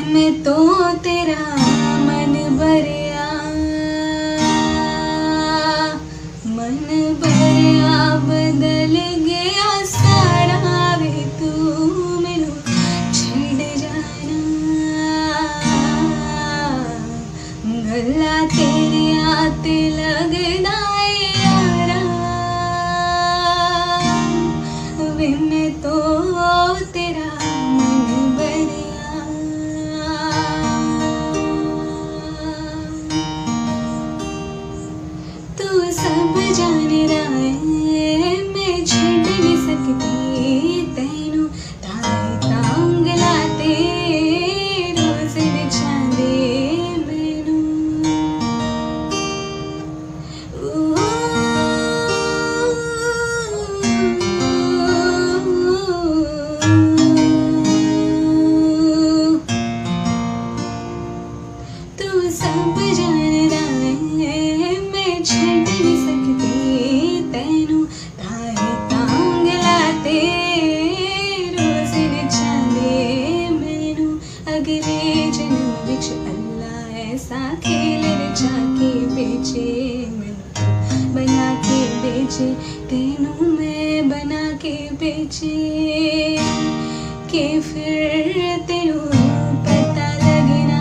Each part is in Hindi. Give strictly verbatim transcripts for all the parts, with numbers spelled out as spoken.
मैं तो तेरा मन भरिया, मन भरिया बदल गया सारा वे तू मैनू छड़ जाना। गल्ला तेरिया ते लगदा यारा वे मैं तो तेरा मन भरिया। तू सब जानदा है मैं छड़ नहीं सकती तैनू, ताई तांग लाते रोज बिछांदे मैनू। तू सब जानदा है मैं छड़ नहीं सकती तैनू, ताई तांग लाते रोज बिछांदे मैनू। अगले जन्म विच अल्लाह ऐसा खेल रचा के बेचे मैनू, बना के बेचे तैनू मैं बना के बेचे के फिर तैनू पता लगना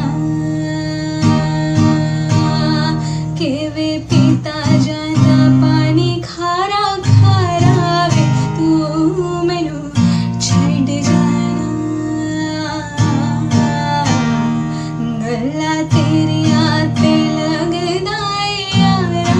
के वे पीता जाता पानी खारा खारा वे तू मैनू छड़ जाना। गल्ला तेरिया ते लगदा यारा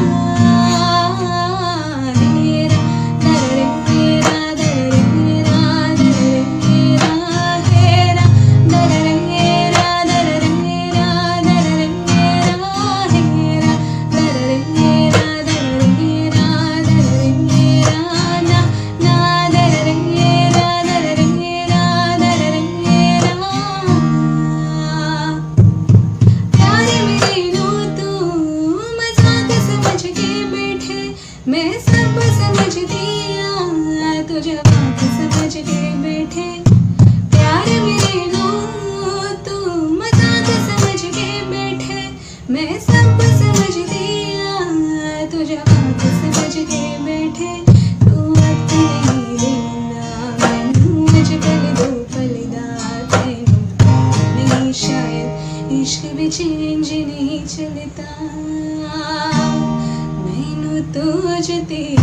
तेरा दर तेरा दर तेरा दर तेरा हेरा दर तेरा दर तेरा दर तेरा हेरा दर तेरा दर तेरा दर तेरा ना ना दर तेरा दर तेरा दर तेरा। प्यारे मेरे नो तू मजाक समझ के बैठे, मैं सब समझती आ तू जवाब समझ के बैठे। प्यारे मेरे नो तू मजाक समझ के बैठे, मैं सब समझती आ तू जवाब समझ के बैठे। तू वक्त नहीं देना मैनू अजकल दो पल दा तैनू नहीं शायद इश्क भी चेंज नहीं चलता मैनू तुझ ते